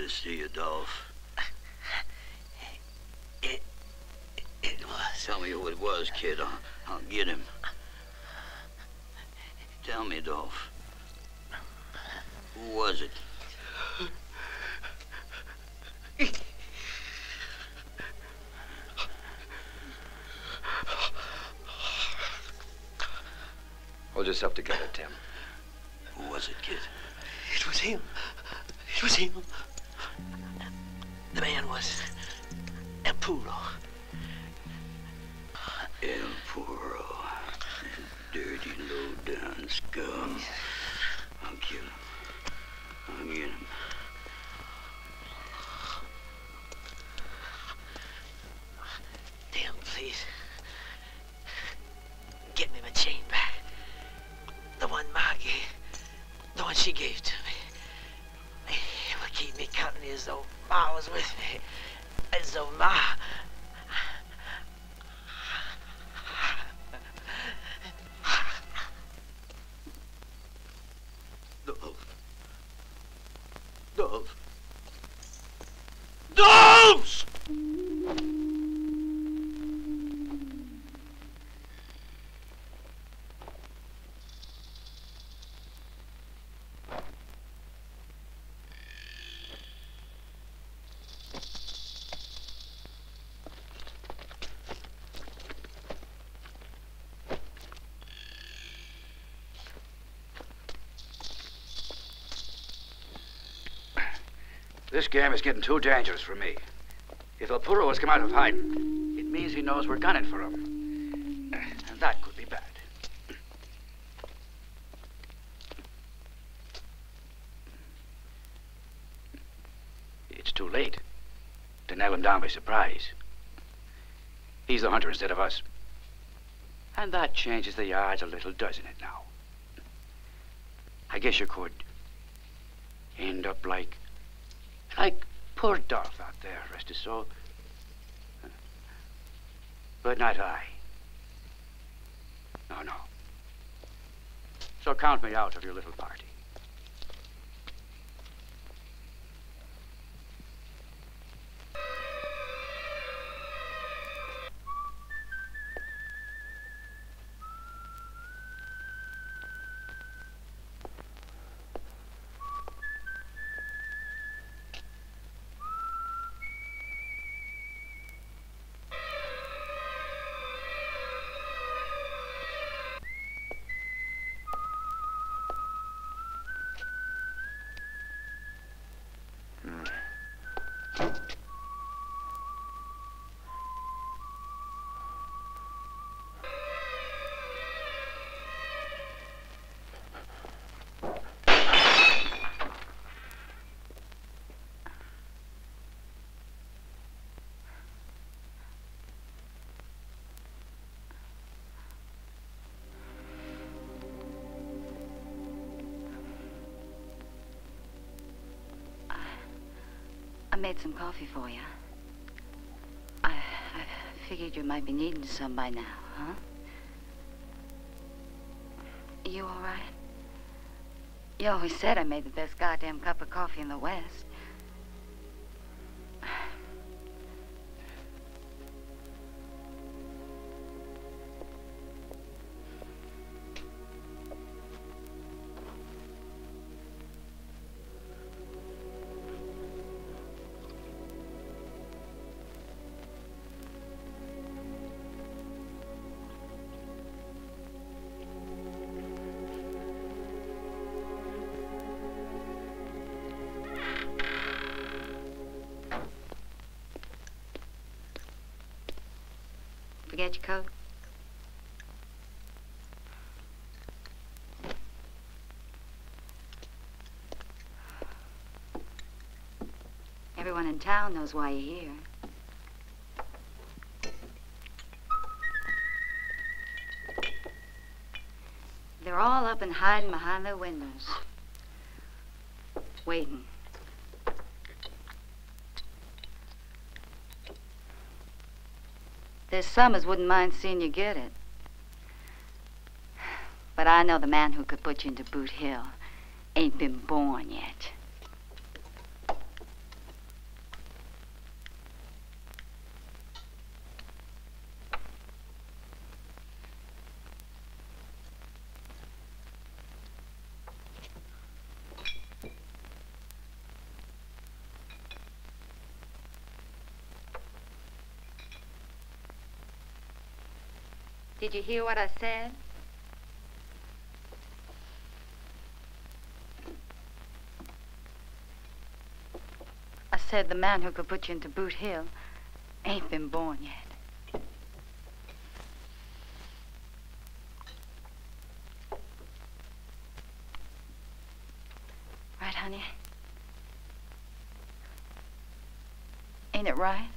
this to you, Dolph? It... it was... Tell me who it was, kid. I'll, I'll get him. Tell me, Dolph. Who was it? Hold yourself together, Tim. Who was it, kid? It was him. It was him. The man was El Puro. El Puro. Dirty, low-down scum. I'll kill him. I'll get him. Damn, please. Get me my chain back. The one Ma gave. The one she gave to me. It would keep me company as though Ma was with me. As though Ma... Dolph. Dolph. Dolph! This game is getting too dangerous for me. If El Puro has come out of hiding, it means he knows we're gunning for him. And that could be bad. It's too late to nail him down by surprise. He's the hunter instead of us. And that changes the odds a little, doesn't it now? I guess you could end up like Like poor Dolph out there, rest his soul. But not I. No, no. So count me out of your little party. I made some coffee for you. I, I figured you might be needing some by now, huh? You all right? You always said I made the best goddamn cup of coffee in the West. Forget your coat? Everyone in town knows why you're here. They're all up and hiding behind their windows. Waiting. There's some as wouldn't mind seeing you get it. But I know the man who could put you into Boot Hill ain't been born yet. Did you hear what I said? I said the man who could put you into Boot Hill ain't been born yet. Right, honey? Ain't it right?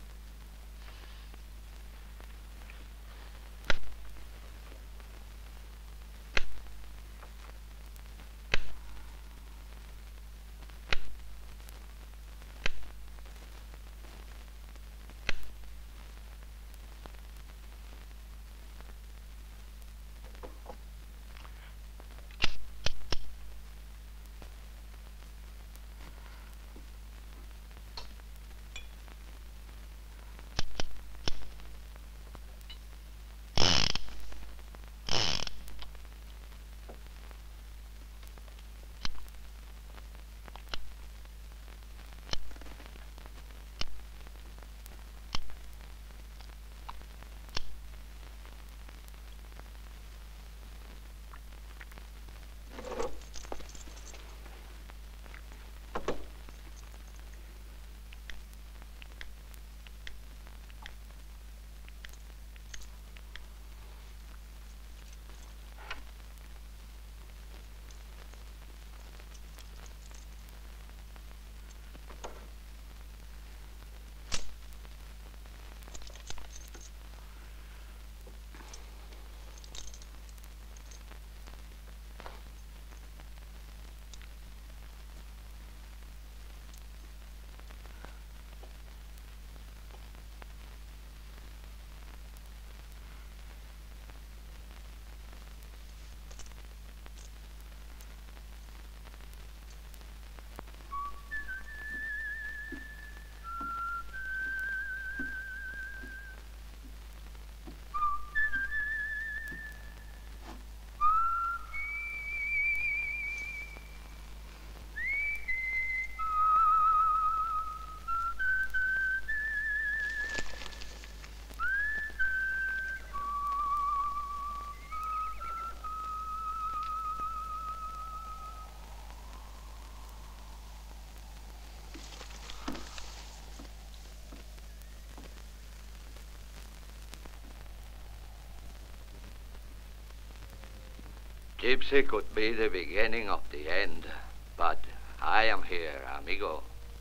Gypsy could be the beginning of the end, but I am here, amigo.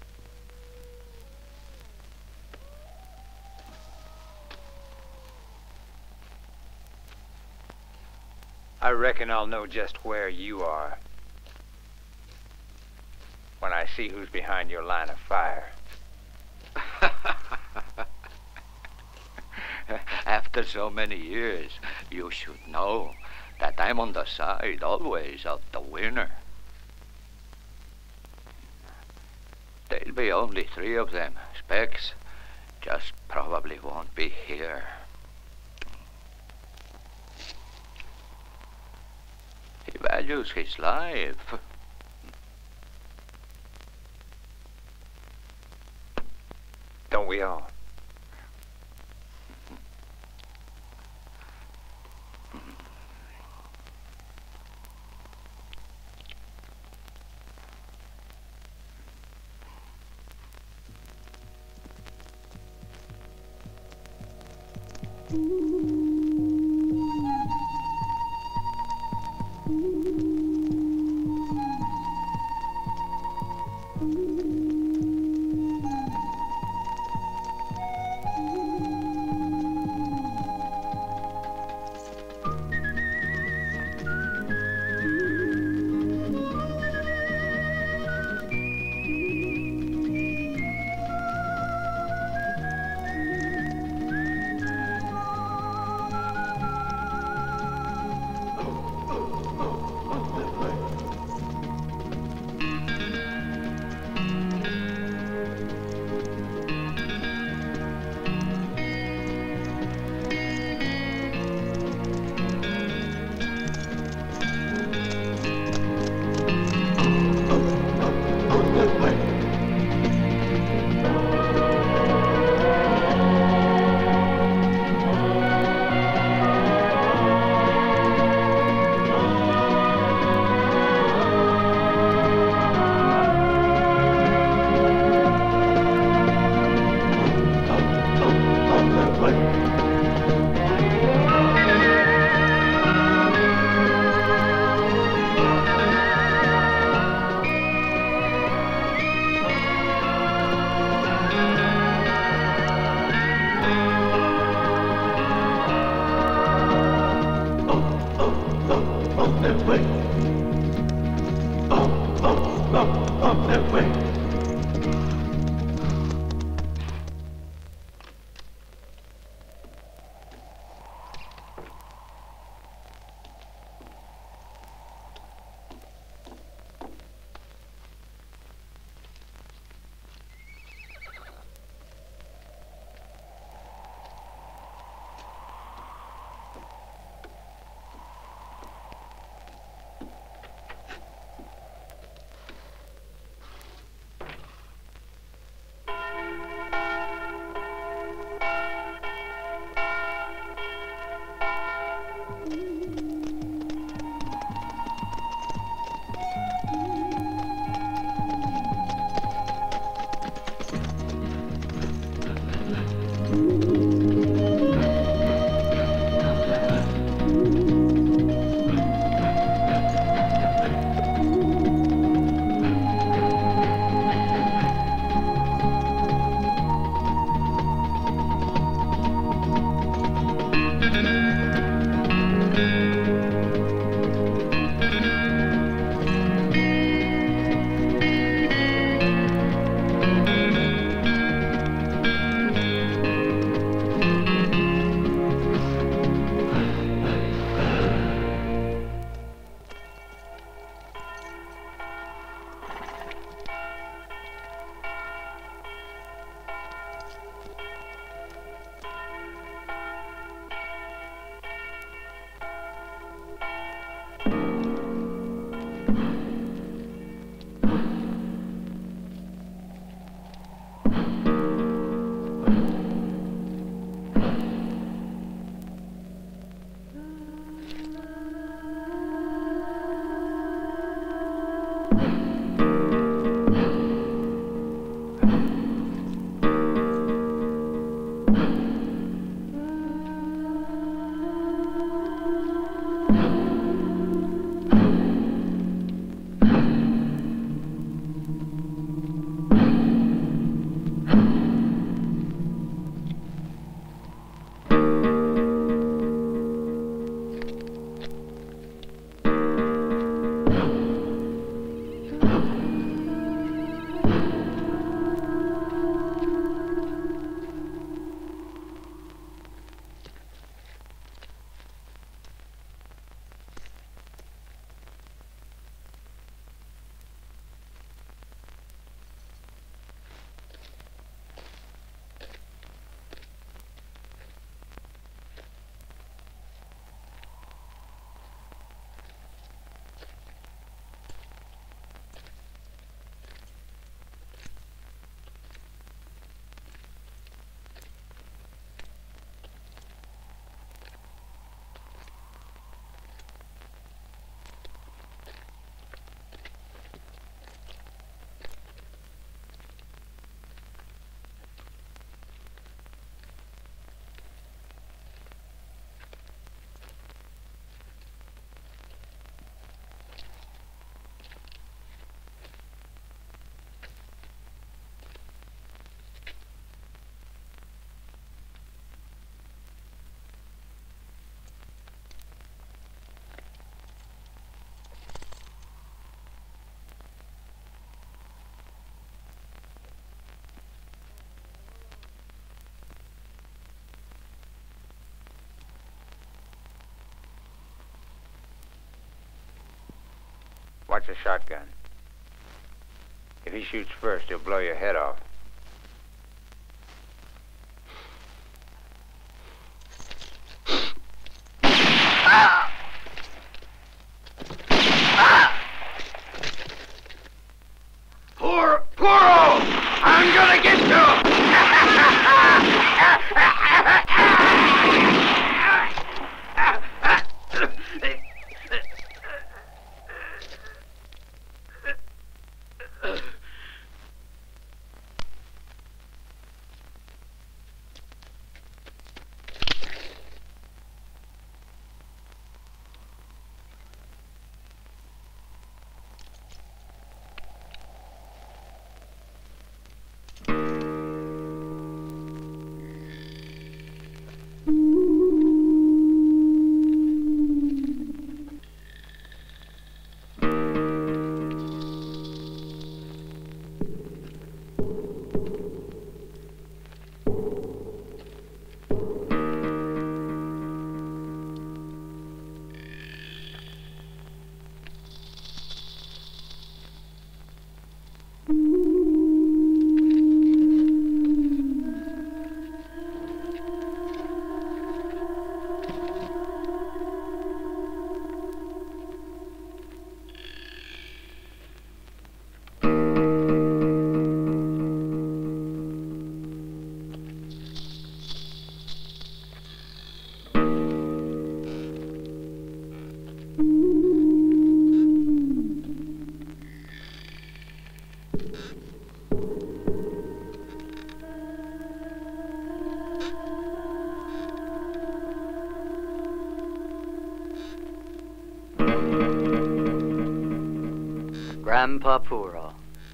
I reckon I'll know just where you are when I see who's behind your line of fire. After so many years, you should know that I'm on the side always of the winner. There'll be only three of them. Specs just probably won't be here. He values his life. Don't we all? Watch the shotgun. If he shoots first, he'll blow your head off. Ah! Ah! Poor, Puro! I'm gonna get you! Grandpa Puro.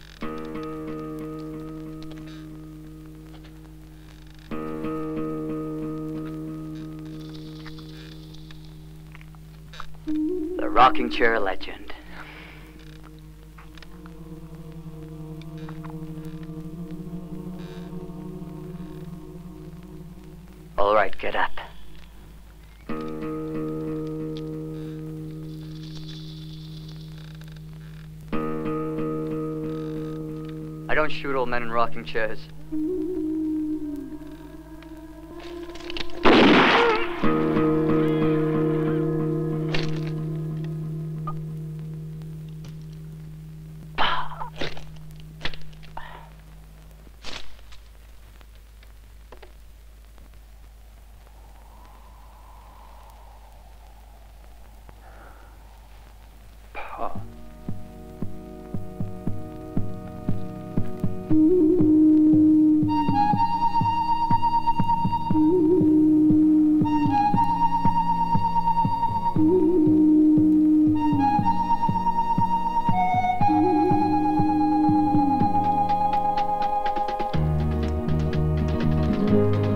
The rocking chair legend. All right, get up. I don't shoot old men in rocking chairs. Thank you.